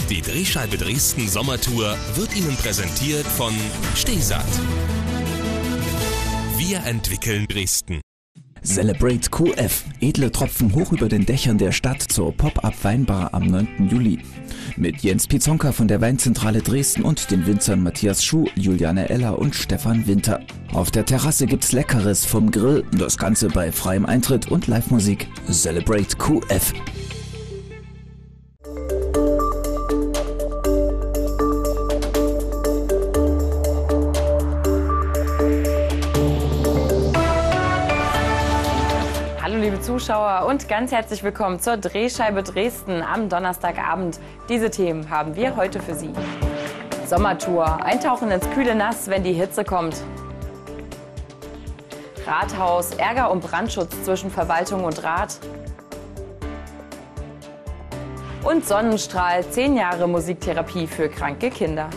Die Drehscheibe Dresden Sommertour wird Ihnen präsentiert von Stehsatt. Wir entwickeln Dresden. Celebrate QF. Edle Tropfen hoch über den Dächern der Stadt zur Pop-Up-Weinbar am 9. Juli. Mit Jens Pizonka von der Weinzentrale Dresden und den Winzern Matthias Schuh, Juliane Eller und Stefan Winter. Auf der Terrasse gibt's Leckeres vom Grill, das Ganze bei freiem Eintritt und Live-Musik. Celebrate QF. Liebe Zuschauer und ganz herzlich willkommen zur Drehscheibe Dresden am Donnerstagabend. Diese Themen haben wir heute für Sie. Sommertour, eintauchen ins kühle Nass, wenn die Hitze kommt. Rathaus, Ärger um Brandschutz zwischen Verwaltung und Rat. Und Sonnenstrahl, 10 Jahre Musiktherapie für kranke Kinder.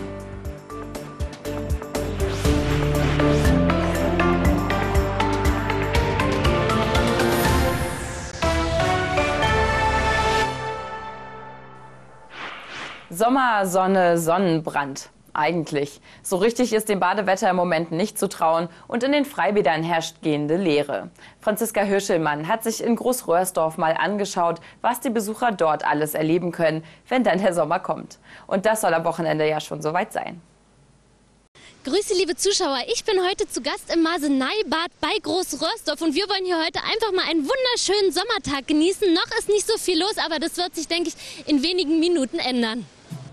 Sommer, Sonne, Sonnenbrand. Eigentlich. So richtig ist dem Badewetter im Moment nicht zu trauen und in den Freibädern herrscht gehende Leere. Franziska Hirschelmann hat sich in Großröhrsdorf mal angeschaut, was die Besucher dort alles erleben können, wenn dann der Sommer kommt. Und das soll am Wochenende ja schon soweit sein. Grüße, liebe Zuschauer. Ich bin heute zu Gast im Maseneibad bei Großröhrsdorf und wir wollen hier heute einfach mal einen wunderschönen Sommertag genießen. Noch ist nicht so viel los, aber das wird sich, denke ich, in wenigen Minuten ändern.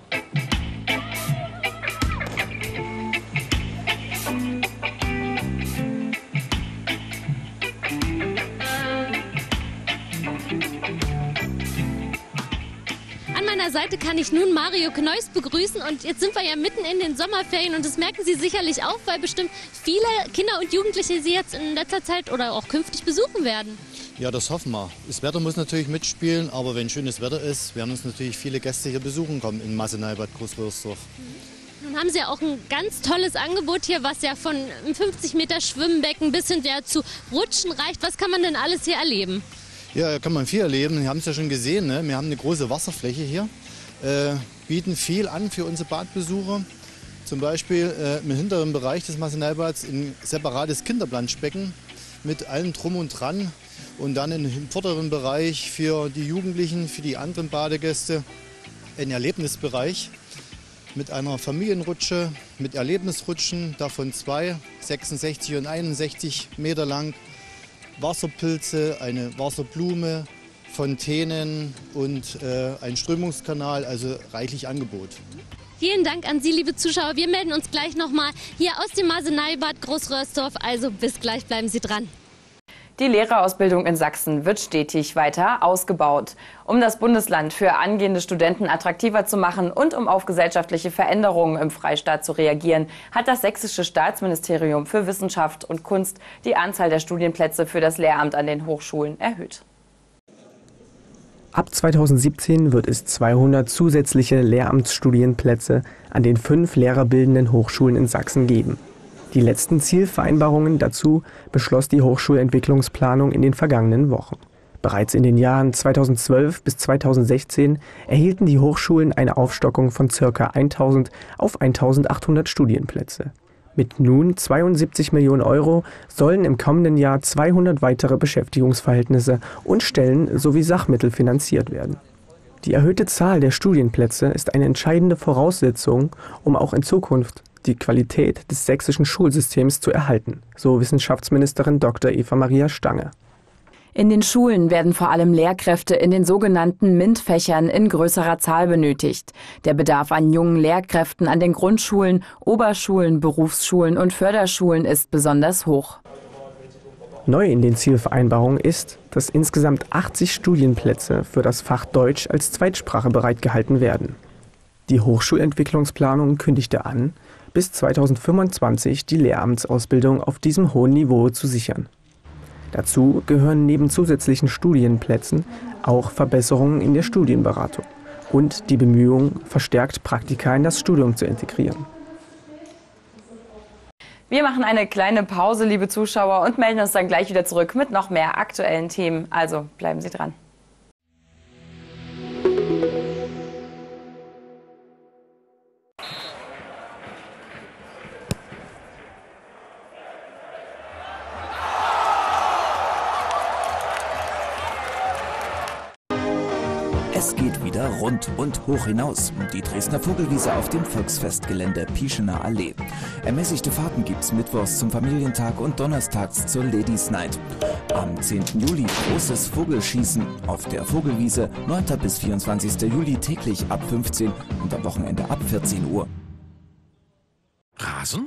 An meiner Seite kann ich nun Mario Kneus begrüßen und jetzt sind wir ja mitten in den Sommerferien und das merken Sie sicherlich auch, weil bestimmt viele Kinder und Jugendliche Sie jetzt in letzter Zeit oder auch künftig besuchen werden. Ja, das hoffen wir. Das Wetter muss natürlich mitspielen, aber wenn schönes Wetter ist, werden uns natürlich viele Gäste hier besuchen kommen in Maseneibad Großröhrsdorf. Nun haben Sie ja auch ein ganz tolles Angebot hier, was ja von 50 Meter Schwimmbecken bis hin zu Rutschen reicht. Was kann man denn alles hier erleben? Ja, kann man viel erleben. Wir haben es ja schon gesehen, ne? Wir haben eine große Wasserfläche hier, bieten viel an für unsere Badbesucher. Zum Beispiel im hinteren Bereich des Maseneibads ein separates Kinderplanschbecken mit allem Drum und Dran. Und dann im vorderen Bereich für die Jugendlichen, für die anderen Badegäste ein Erlebnisbereich mit einer Familienrutsche, mit Erlebnisrutschen, davon 2, 66 und 61 Meter lang, Wasserpilze, eine Wasserblume, Fontänen und ein Strömungskanal, also reichlich Angebot. Vielen Dank an Sie, liebe Zuschauer. Wir melden uns gleich nochmal hier aus dem Maseneibad Großröhrsdorf. Also bis gleich, bleiben Sie dran. Die Lehrerausbildung in Sachsen wird stetig weiter ausgebaut. Um das Bundesland für angehende Studenten attraktiver zu machen und um auf gesellschaftliche Veränderungen im Freistaat zu reagieren, hat das Sächsische Staatsministerium für Wissenschaft und Kunst die Anzahl der Studienplätze für das Lehramt an den Hochschulen erhöht. Ab 2017 wird es 200 zusätzliche Lehramtsstudienplätze an den 5 lehrerbildenden Hochschulen in Sachsen geben. Die letzten Zielvereinbarungen dazu beschloss die Hochschulentwicklungsplanung in den vergangenen Wochen. Bereits in den Jahren 2012 bis 2016 erhielten die Hochschulen eine Aufstockung von ca. 1000 auf 1800 Studienplätze. Mit nun 72 Millionen Euro sollen im kommenden Jahr 200 weitere Beschäftigungsverhältnisse und Stellen sowie Sachmittel finanziert werden. Die erhöhte Zahl der Studienplätze ist eine entscheidende Voraussetzung, um auch in Zukunft die Qualität des sächsischen Schulsystems zu erhalten, so Wissenschaftsministerin Dr. Eva Maria Stange. In den Schulen werden vor allem Lehrkräfte in den sogenannten MINT-Fächern in größerer Zahl benötigt. Der Bedarf an jungen Lehrkräften an den Grundschulen, Oberschulen, Berufsschulen und Förderschulen ist besonders hoch. Neu in den Zielvereinbarungen ist, dass insgesamt 80 Studienplätze für das Fach Deutsch als Zweitsprache bereitgehalten werden. Die Hochschulentwicklungsplanung kündigte an, bis 2025 die Lehramtsausbildung auf diesem hohen Niveau zu sichern. Dazu gehören neben zusätzlichen Studienplätzen auch Verbesserungen in der Studienberatung und die Bemühungen, verstärkt Praktika in das Studium zu integrieren. Wir machen eine kleine Pause, liebe Zuschauer, und melden uns dann gleich wieder zurück mit noch mehr aktuellen Themen. Also bleiben Sie dran. Es geht wieder rund und hoch hinaus. Die Dresdner Vogelwiese auf dem Volksfestgelände Pieschener Allee. Ermäßigte Fahrten gibt's mittwochs zum Familientag und donnerstags zur Ladies Night. Am 10. Juli großes Vogelschießen auf der Vogelwiese, 9. bis 24. Juli täglich ab 15 und am Wochenende ab 14 Uhr. Rasen?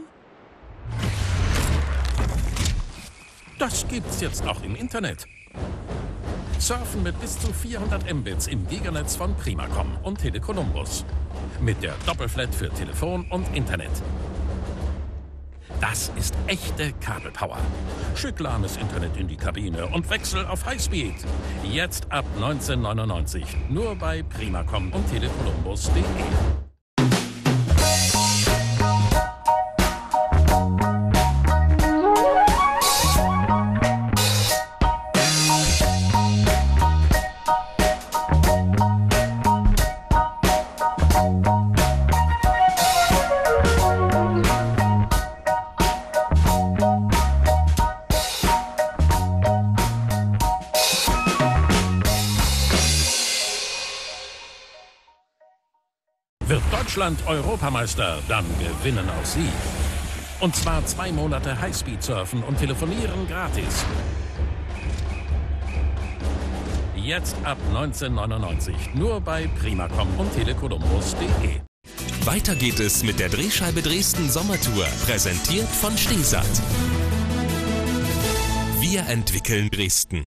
Das gibt's jetzt auch im Internet. Surfen mit bis zu 400 Mbits im Giganetz von Primacom und Tele Columbus. Mit der Doppelflat für Telefon und Internet. Das ist echte Kabelpower. Schick lahmes Internet in die Kabine und wechsel auf Highspeed. Jetzt ab 19,99. Nur bei Primacom und telecolumbus.de. Wird Deutschland Europameister, dann gewinnen auch Sie. Und zwar 2 Monate Highspeed-Surfen und Telefonieren gratis. Jetzt ab 19,99. Nur bei Primacom und telecolumbus.de. Weiter geht es mit der Drehscheibe Dresden Sommertour, präsentiert von Stesat. Wir entwickeln Dresden.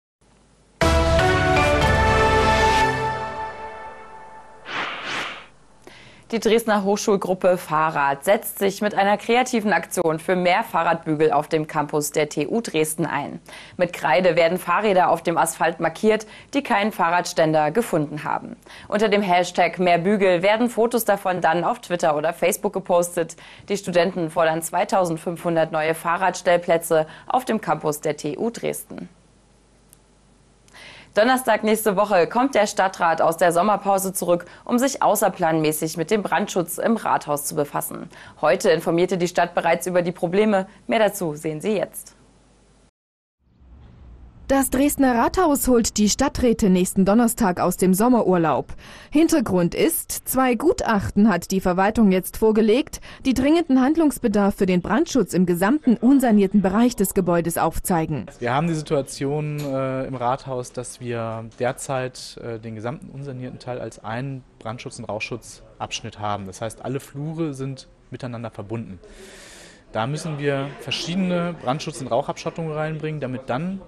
Die Dresdner Hochschulgruppe Fahrrad setzt sich mit einer kreativen Aktion für mehr Fahrradbügel auf dem Campus der TU Dresden ein. Mit Kreide werden Fahrräder auf dem Asphalt markiert, die keinen Fahrradständer gefunden haben. Unter dem Hashtag #Mehrbügel werden Fotos davon dann auf Twitter oder Facebook gepostet. Die Studenten fordern 2500 neue Fahrradstellplätze auf dem Campus der TU Dresden. Donnerstag nächste Woche kommt der Stadtrat aus der Sommerpause zurück, um sich außerplanmäßig mit dem Brandschutz im Rathaus zu befassen. Heute informierte die Stadt bereits über die Probleme. Mehr dazu sehen Sie jetzt. Das Dresdner Rathaus holt die Stadträte nächsten Donnerstag aus dem Sommerurlaub. Hintergrund ist, 2 Gutachten hat die Verwaltung jetzt vorgelegt, die dringenden Handlungsbedarf für den Brandschutz im gesamten unsanierten Bereich des Gebäudes aufzeigen. Wir haben die Situation im Rathaus, dass wir derzeit den gesamten unsanierten Teil als einen Brandschutz- und Rauchschutzabschnitt haben. Das heißt, alle Flure sind miteinander verbunden. Da müssen wir verschiedene Brandschutz- und Rauchabschottungen reinbringen, damit dann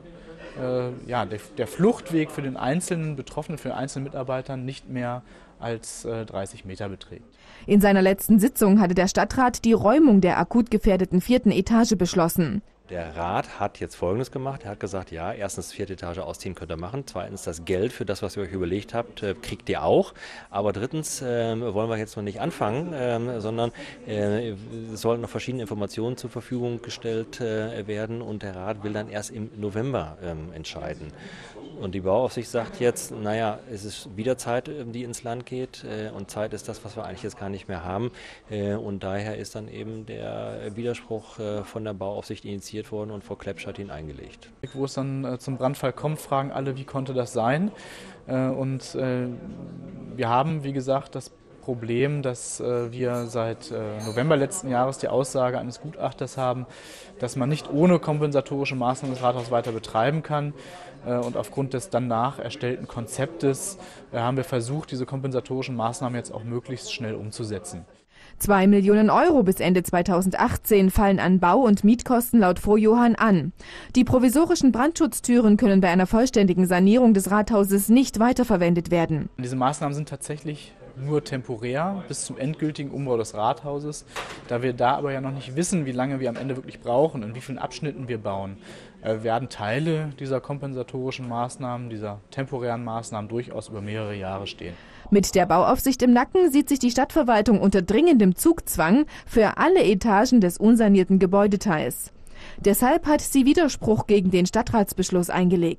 der Fluchtweg für den einzelnen Betroffenen, für den einzelnen Mitarbeitern nicht mehr als 30 Meter beträgt. In seiner letzten Sitzung hatte der Stadtrat die Räumung der akut gefährdeten 4. Etage beschlossen. Der Rat hat jetzt Folgendes gemacht. Er hat gesagt, ja, erstens 4. Etage ausziehen könnt ihr machen. Zweitens das Geld für das, was ihr euch überlegt habt, kriegt ihr auch. Aber drittens wollen wir jetzt noch nicht anfangen, sondern es sollen noch verschiedene Informationen zur Verfügung gestellt werden. Und der Rat will dann erst im November entscheiden. Und die Bauaufsicht sagt jetzt, naja, es ist wieder Zeit, die ins Land geht. Und Zeit ist das, was wir eigentlich jetzt gar nicht mehr haben. Und daher ist dann eben der Widerspruch von der Bauaufsicht initiiert worden und Frau Klepsch hat ihn eingelegt. Wo es dann zum Brandfall kommt, fragen alle, wie konnte das sein? Und wir haben, wie gesagt, das Problem, dass wir seit November letzten Jahres die Aussage eines Gutachters haben, dass man nicht ohne kompensatorische Maßnahmen das Rathaus weiter betreiben kann. Und aufgrund des danach erstellten Konzeptes haben wir versucht, diese kompensatorischen Maßnahmen jetzt auch möglichst schnell umzusetzen. 2 Millionen Euro bis Ende 2018 fallen an Bau- und Mietkosten laut Frohjohann an. Die provisorischen Brandschutztüren können bei einer vollständigen Sanierung des Rathauses nicht weiterverwendet werden. Diese Maßnahmen sind tatsächlich nur temporär bis zum endgültigen Umbau des Rathauses. Da wir da aber ja noch nicht wissen, wie lange wir am Ende wirklich brauchen, in wie vielen Abschnitten wir bauen, werden Teile dieser kompensatorischen Maßnahmen, dieser temporären Maßnahmen durchaus über mehrere Jahre stehen. Mit der Bauaufsicht im Nacken sieht sich die Stadtverwaltung unter dringendem Zugzwang für alle Etagen des unsanierten Gebäudeteils. Deshalb hat sie Widerspruch gegen den Stadtratsbeschluss eingelegt.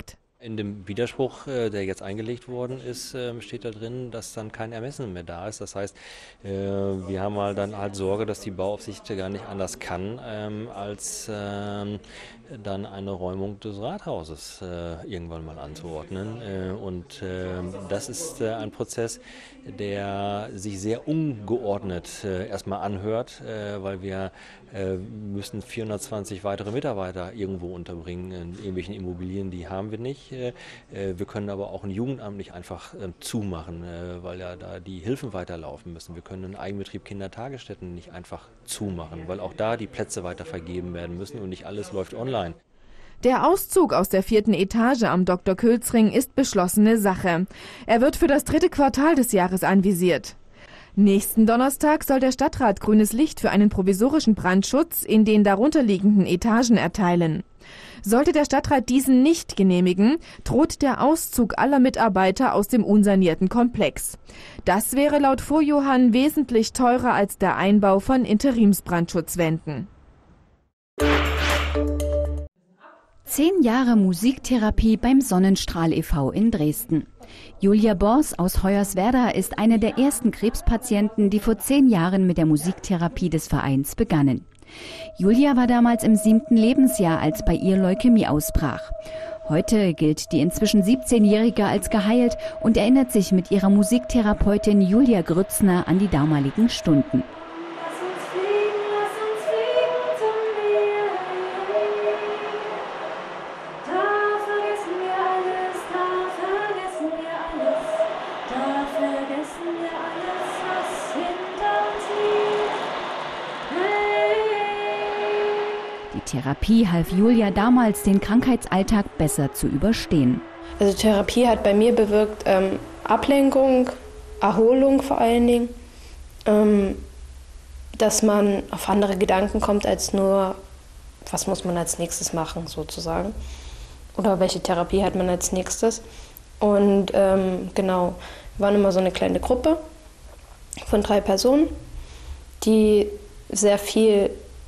In dem Widerspruch, der jetzt eingelegt worden ist, steht da drin, dass dann kein Ermessen mehr da ist. Das heißt, wir haben halt dann halt Sorge, dass die Bauaufsicht gar nicht anders kann, als dann eine Räumung des Rathauses irgendwann mal anzuordnen. Und das ist ein Prozess, der sich sehr ungeordnet erstmal anhört, weil wir müssen 420 weitere Mitarbeiter irgendwo unterbringen in irgendwelchen Immobilien, die haben wir nicht. Wir können aber auch ein Jugendamt nicht einfach zumachen, weil ja da die Hilfen weiterlaufen müssen. Wir können einen Eigenbetrieb Kindertagesstätten nicht einfach zumachen, weil auch da die Plätze weiter vergeben werden müssen und nicht alles läuft online. Der Auszug aus der 4. Etage am Dr. Külzring ist beschlossene Sache. Er wird für das 3. Quartal des Jahres anvisiert. Nächsten Donnerstag soll der Stadtrat grünes Licht für einen provisorischen Brandschutz in den darunterliegenden Etagen erteilen. Sollte der Stadtrat diesen nicht genehmigen, droht der Auszug aller Mitarbeiter aus dem unsanierten Komplex. Das wäre laut Vorjohann wesentlich teurer als der Einbau von Interimsbrandschutzwänden. 10 Jahre Musiktherapie beim Sonnenstrahl e.V. in Dresden. Julia Bors aus Hoyerswerda ist eine der ersten Krebspatienten, die vor 10 Jahren mit der Musiktherapie des Vereins begannen. Julia war damals im 7. Lebensjahr, als bei ihr Leukämie ausbrach. Heute gilt die inzwischen 17-Jährige als geheilt und erinnert sich mit ihrer Musiktherapeutin Julia Grützner an die damaligen Stunden. Die Therapie half Julia damals, den Krankheitsalltag besser zu überstehen. Also Therapie hat bei mir bewirkt Ablenkung, Erholung vor allen Dingen, dass man auf andere Gedanken kommt als nur, was muss man als nächstes machen sozusagen oder welche Therapie hat man als nächstes. Und genau, wir waren immer so eine kleine Gruppe von 3 Personen, die sehr viel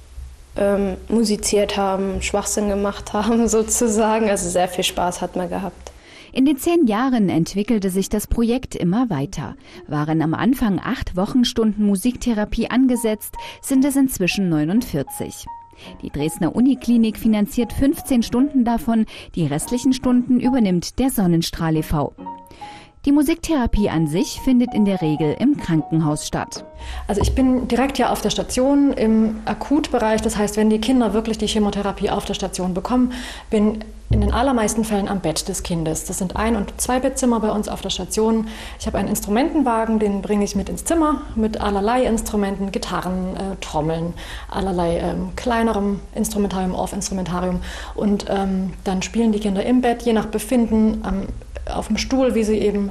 musiziert haben, Schwachsinn gemacht haben sozusagen. Also sehr viel Spaß hat man gehabt. In den 10 Jahren entwickelte sich das Projekt immer weiter. Waren am Anfang 8 Wochenstunden Musiktherapie angesetzt, sind es inzwischen 49. Die Dresdner Uniklinik finanziert 15 Stunden davon, die restlichen Stunden übernimmt der Sonnenstrahl e.V. Die Musiktherapie an sich findet in der Regel im Krankenhaus statt. Also ich bin direkt ja auf der Station im Akutbereich. Das heißt, wenn die Kinder wirklich die Chemotherapie auf der Station bekommen, bin in den allermeisten Fällen am Bett des Kindes. Das sind 1- und 2-Bettzimmer bei uns auf der Station. Ich habe einen Instrumentenwagen, den bringe ich mit ins Zimmer mit allerlei Instrumenten, Gitarren, Trommeln, allerlei kleinerem Instrumentarium, Orff-Instrumentarium. Und dann spielen die Kinder im Bett, je nach Befinden, auf dem Stuhl, wie sie eben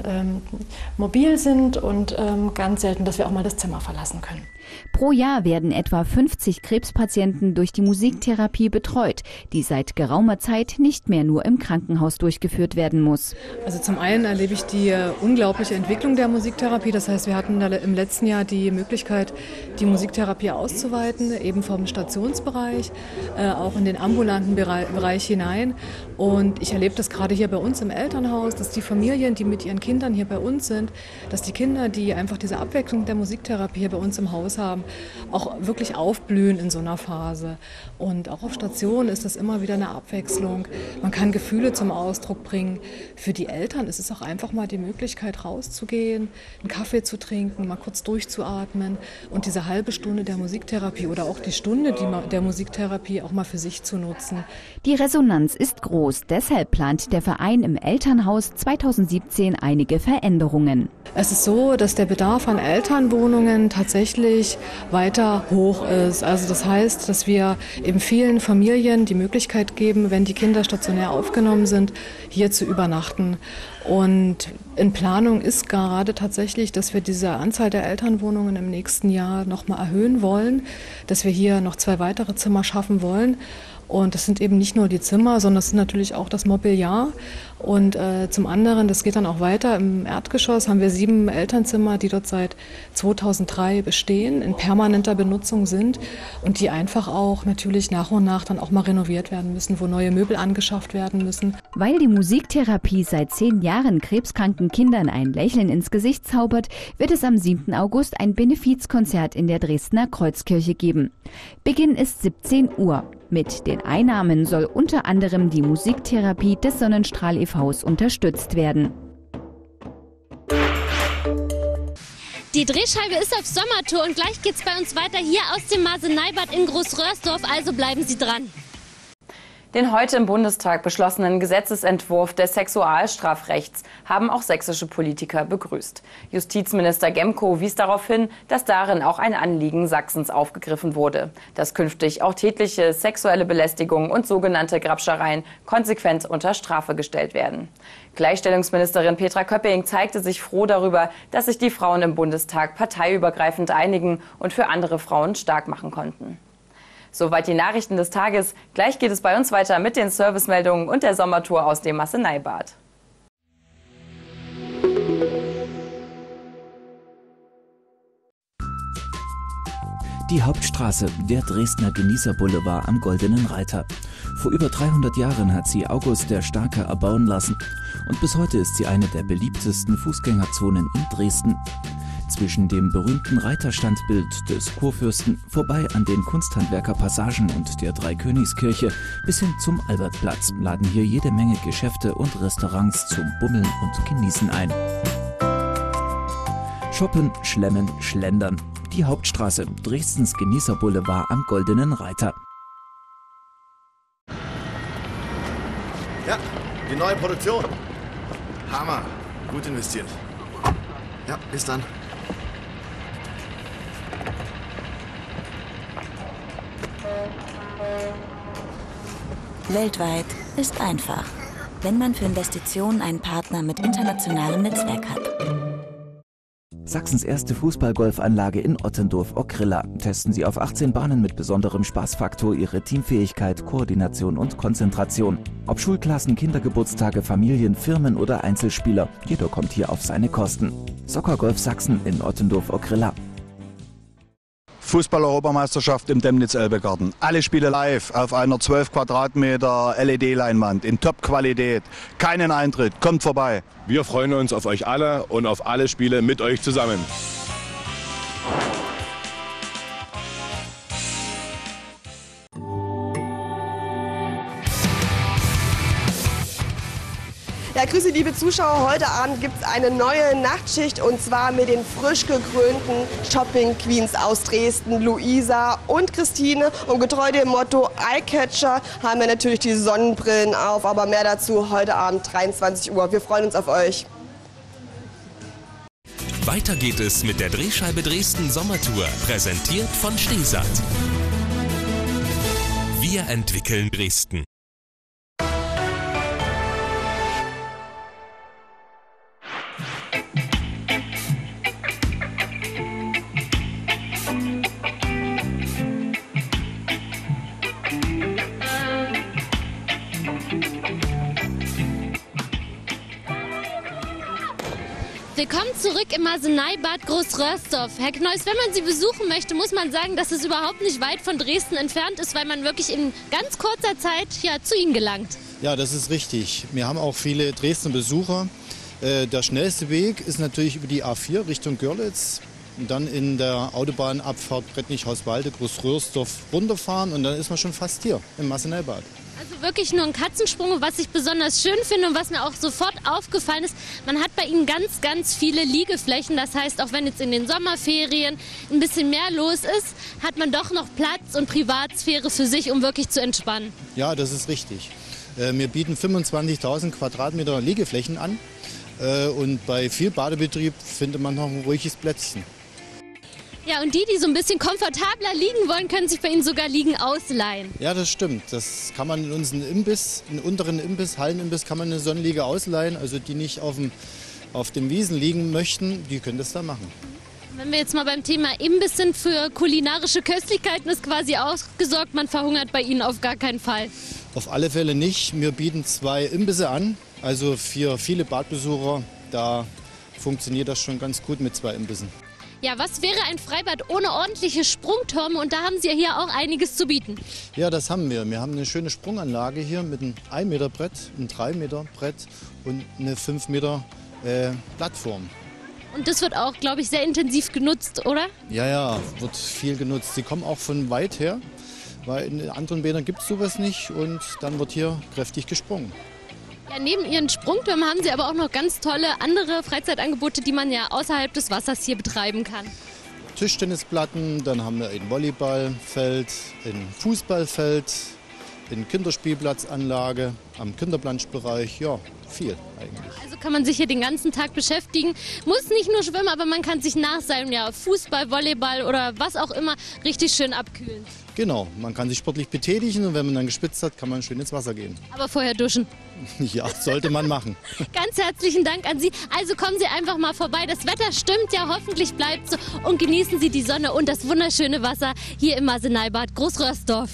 mobil sind und ganz selten, dass wir auch mal das Zimmer verlassen können. Pro Jahr werden etwa 50 Krebspatienten durch die Musiktherapie betreut, die seit geraumer Zeit nicht mehr nur im Krankenhaus durchgeführt werden muss. Also zum einen erlebe ich die unglaubliche Entwicklung der Musiktherapie. Das heißt, wir hatten im letzten Jahr die Möglichkeit, die Musiktherapie auszuweiten, eben vom Stationsbereich, auch in den ambulanten Bereich hinein. Und ich erlebe das gerade hier bei uns im Elternhaus, dass die Familien, die mit ihren Kindern hier bei uns sind, dass die Kinder, die einfach diese Abwechslung der Musiktherapie hier bei uns im Haus haben, auch wirklich aufblühen in so einer Phase. Und auch auf Station ist das immer wieder eine Abwechslung. Man kann Gefühle zum Ausdruck bringen. Für die Eltern ist es auch einfach mal die Möglichkeit, rauszugehen, einen Kaffee zu trinken, mal kurz durchzuatmen und diese halbe Stunde der Musiktherapie oder auch die Stunde der Musiktherapie auch mal für sich zu nutzen. Die Resonanz ist groß. Deshalb plant der Verein im Elternhaus 2017 einige Veränderungen. Es ist so, dass der Bedarf an Elternwohnungen tatsächlich weiter hoch ist. Also das heißt, dass wir eben vielen Familien die Möglichkeit geben, wenn die Kinder stationär aufgenommen sind, hier zu übernachten. Und in Planung ist gerade tatsächlich, dass wir diese Anzahl der Elternwohnungen im nächsten Jahr noch mal erhöhen wollen, dass wir hier noch 2 weitere Zimmer schaffen wollen. Und das sind eben nicht nur die Zimmer, sondern das ist natürlich auch das Mobiliar. Und zum anderen, das geht dann auch weiter, im Erdgeschoss haben wir 7 Elternzimmer, die dort seit 2003 bestehen, in permanenter Benutzung sind und die einfach auch natürlich nach und nach dann auch mal renoviert werden müssen, wo neue Möbel angeschafft werden müssen. Weil die Musiktherapie seit 10 Jahren krebskranken Kindern ein Lächeln ins Gesicht zaubert, wird es am 7. August ein Benefizkonzert in der Dresdner Kreuzkirche geben. Beginn ist 17 Uhr. Mit den Einnahmen soll unter anderem die Musiktherapie des Sonnenstrahl e.V.s unterstützt werden. Die Drehscheibe ist auf Sommertour und gleich geht's bei uns weiter hier aus dem Maseneibad in Großröhrsdorf, also bleiben Sie dran. Den heute im Bundestag beschlossenen Gesetzesentwurf des Sexualstrafrechts haben auch sächsische Politiker begrüßt. Justizminister Gemko wies darauf hin, dass darin auch ein Anliegen Sachsens aufgegriffen wurde, dass künftig auch tätliche sexuelle Belästigung und sogenannte Grabschereien konsequent unter Strafe gestellt werden. Gleichstellungsministerin Petra Köpping zeigte sich froh darüber, dass sich die Frauen im Bundestag parteiübergreifend einigen und für andere Frauen stark machen konnten. Soweit die Nachrichten des Tages. Gleich geht es bei uns weiter mit den Servicemeldungen und der Sommertour aus dem Maseneibad. Die Hauptstraße, der Dresdner Genießerboulevard am Goldenen Reiter. Vor über 300 Jahren hat sie August der Starke erbauen lassen. Und bis heute ist sie eine der beliebtesten Fußgängerzonen in Dresden. Zwischen dem berühmten Reiterstandbild des Kurfürsten, vorbei an den Kunsthandwerkerpassagen und der Dreikönigskirche bis hin zum Albertplatz laden hier jede Menge Geschäfte und Restaurants zum Bummeln und Genießen ein. Shoppen, Schlemmen, Schlendern. Die Hauptstraße, Dresdens Genießerboulevard am Goldenen Reiter. Ja, die neue Produktion. Hammer. Gut investiert. Ja, bis dann. Weltweit ist einfach, wenn man für Investitionen einen Partner mit internationalem Netzwerk hat. Sachsens erste Fußball-Golfanlage in Ottendorf-Ockrilla. Testen Sie auf 18 Bahnen mit besonderem Spaßfaktor Ihre Teamfähigkeit, Koordination und Konzentration. Ob Schulklassen, Kindergeburtstage, Familien, Firmen oder Einzelspieler, jeder kommt hier auf seine Kosten. Soccer-Golf Sachsen in Ottendorf-Ockrilla. Fußball-Europameisterschaft im Demnitz-Elbe-Garten. Alle Spiele live auf einer 12 Quadratmeter LED-Leinwand in Top-Qualität. Keinen Eintritt, kommt vorbei. Wir freuen uns auf euch alle und auf alle Spiele mit euch zusammen. Ja, grüße liebe Zuschauer, heute Abend gibt es eine neue Nachtschicht und zwar mit den frisch gekrönten Shopping Queens aus Dresden, Luisa und Christine. Und getreu dem Motto Eyecatcher haben wir natürlich die Sonnenbrillen auf, aber mehr dazu heute Abend 23 Uhr. Wir freuen uns auf euch. Weiter geht es mit der Drehscheibe Dresden Sommertour, präsentiert von Stesat. Wir entwickeln Dresden. Willkommen zurück im Maseneibad Großröhrsdorf. Herr Kneuss, wenn man Sie besuchen möchte, muss man sagen, dass es überhaupt nicht weit von Dresden entfernt ist, weil man wirklich in ganz kurzer Zeit zu Ihnen gelangt. Ja, das ist richtig. Wir haben auch viele Dresdner Besucher. Der schnellste Weg ist natürlich über die A4 Richtung Görlitz. Und dann in der Autobahnabfahrt Brettnich-Hauswalde, Großröhrsdorf runterfahren und dann ist man schon fast hier im Maseneibad. Also wirklich nur ein Katzensprung. Was ich besonders schön finde und was mir auch sofort aufgefallen ist, man hat bei Ihnen ganz, ganz viele Liegeflächen. Das heißt, auch wenn jetzt in den Sommerferien ein bisschen mehr los ist, hat man doch noch Platz und Privatsphäre für sich, um wirklich zu entspannen. Ja, das ist richtig. Wir bieten 25.000 Quadratmeter Liegeflächen an und bei viel Badebetrieb findet man noch ein ruhiges Plätzchen. Ja, und die so ein bisschen komfortabler liegen wollen, können sich bei Ihnen sogar Liegen ausleihen. Ja, das stimmt. Das kann man in unseren Imbiss, in unteren Imbiss, Hallenimbiss, kann man eine Sonnenliege ausleihen. Also die nicht auf dem Wiesen liegen möchten, die können das da machen. Wenn wir jetzt mal beim Thema Imbiss sind, für kulinarische Köstlichkeiten ist quasi ausgesorgt, man verhungert bei Ihnen auf gar keinen Fall. Auf alle Fälle nicht. Wir bieten 2 Imbisse an, also für viele Badbesucher, da funktioniert das schon ganz gut mit 2 Imbissen. Ja, was wäre ein Freibad ohne ordentliche Sprungtürme? Und da haben Sie ja hier auch einiges zu bieten. Ja, das haben wir. Wir haben eine schöne Sprunganlage hier mit einem 1 Meter Brett, einem 3 Meter Brett und eine 5 Meter Plattform. Und das wird auch, glaube ich, sehr intensiv genutzt, oder? Ja, wird viel genutzt. Sie kommen auch von weit her, weil in anderen Bädern gibt es sowas nicht und dann wird hier kräftig gesprungen. Ja, neben Ihren Sprungtürmen haben Sie aber auch noch ganz tolle andere Freizeitangebote, die man ja außerhalb des Wassers hier betreiben kann. Tischtennisplatten, dann haben wir ein Volleyballfeld, ein Fußballfeld, eine Kinderspielplatzanlage am Kinderplanschbereich, ja, viel eigentlich. Also kann man sich hier den ganzen Tag beschäftigen, muss nicht nur schwimmen, aber man kann sich nach seinem Fußball, Volleyball oder was auch immer richtig schön abkühlen. Genau, man kann sich sportlich betätigen und wenn man dann gespitzt hat, kann man schön ins Wasser gehen. Aber vorher duschen. Ja, sollte man machen. Ganz herzlichen Dank an Sie. Also kommen Sie einfach mal vorbei. Das Wetter stimmt ja, hoffentlich bleibt so. Und genießen Sie die Sonne und das wunderschöne Wasser hier im Maseneibad Großröhrsdorf.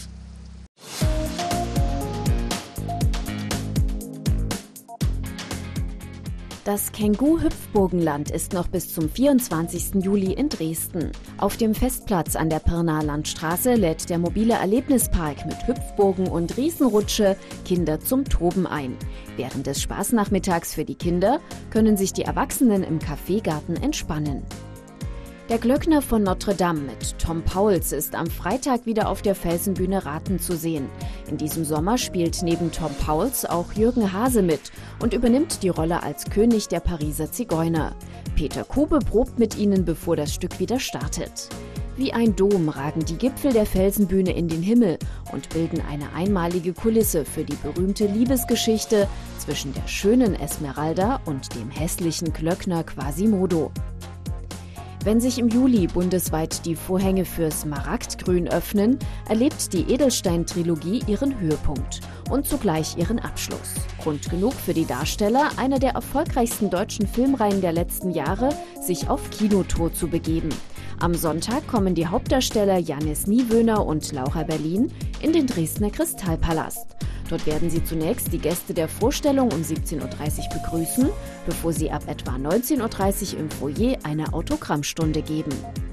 Das Känguru-Hüpfburgenland ist noch bis zum 24. Juli in Dresden. Auf dem Festplatz an der Pirnaer Landstraße lädt der mobile Erlebnispark mit Hüpfburgen und Riesenrutsche Kinder zum Toben ein. Während des Spaßnachmittags für die Kinder können sich die Erwachsenen im Kaffeegarten entspannen. Der Glöckner von Notre Dame mit Tom Pauls ist am Freitag wieder auf der Felsenbühne Rathen zu sehen. In diesem Sommer spielt neben Tom Pauls auch Jürgen Hase mit und übernimmt die Rolle als König der Pariser Zigeuner. Peter Kube probt mit ihnen, bevor das Stück wieder startet. Wie ein Dom ragen die Gipfel der Felsenbühne in den Himmel und bilden eine einmalige Kulisse für die berühmte Liebesgeschichte zwischen der schönen Esmeralda und dem hässlichen Glöckner Quasimodo. Wenn sich im Juli bundesweit die Vorhänge für Smaragdgrün öffnen, erlebt die Edelstein-Trilogie ihren Höhepunkt und zugleich ihren Abschluss. Grund genug für die Darsteller einer der erfolgreichsten deutschen Filmreihen der letzten Jahre, sich auf Kinotour zu begeben. Am Sonntag kommen die Hauptdarsteller Jannis Niewöhner und Laura Berlin in den Dresdner Kristallpalast. Dort werden sie zunächst die Gäste der Vorstellung um 17:30 Uhr begrüßen, bevor sie ab etwa 19:30 Uhr im Foyer eine Autogrammstunde geben.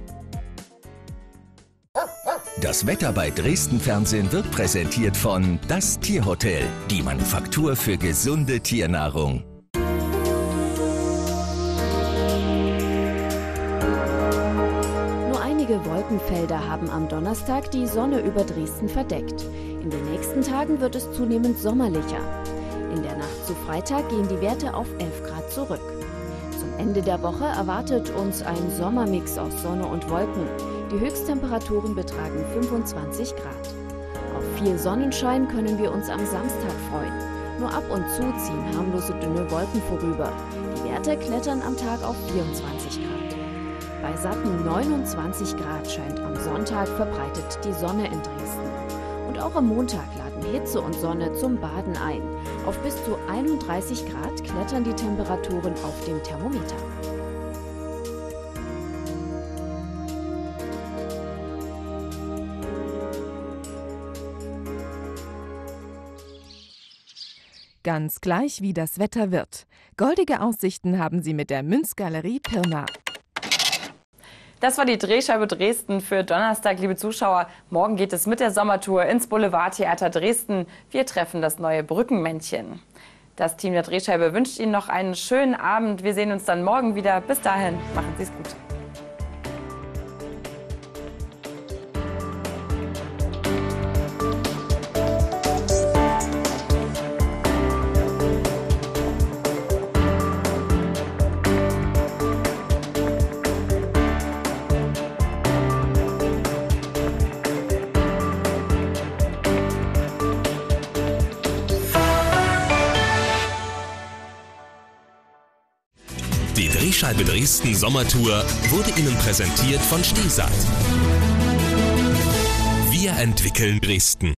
Das Wetter bei Dresden Fernsehen wird präsentiert von Das Tierhotel, die Manufaktur für gesunde Tiernahrung. Nur einige Wolkenfelder haben am Donnerstag die Sonne über Dresden verdeckt. In den nächsten Tagen wird es zunehmend sommerlicher. In der Nacht zu Freitag gehen die Werte auf 11 Grad zurück. Zum Ende der Woche erwartet uns ein Sommermix aus Sonne und Wolken. Die Höchsttemperaturen betragen 25 Grad. Auf viel Sonnenschein können wir uns am Samstag freuen. Nur ab und zu ziehen harmlose dünne Wolken vorüber. Die Werte klettern am Tag auf 24 Grad. Bei satten 29 Grad scheint am Sonntag verbreitet die Sonne in Dresden. Und auch am Montag laden Hitze und Sonne zum Baden ein. Auf bis zu 31 Grad klettern die Temperaturen auf dem Thermometer. Ganz gleich, wie das Wetter wird. Goldige Aussichten haben Sie mit der Münzgalerie Pirna. Das war die Drehscheibe Dresden für Donnerstag, liebe Zuschauer. Morgen geht es mit der Sommertour ins Boulevardtheater Dresden. Wir treffen das neue Brückenmännchen. Das Team der Drehscheibe wünscht Ihnen noch einen schönen Abend. Wir sehen uns dann morgen wieder. Bis dahin, machen Sie es gut. Die Drehscheibe Dresden Sommertour wurde Ihnen präsentiert von Stesat. Wir entwickeln Dresden.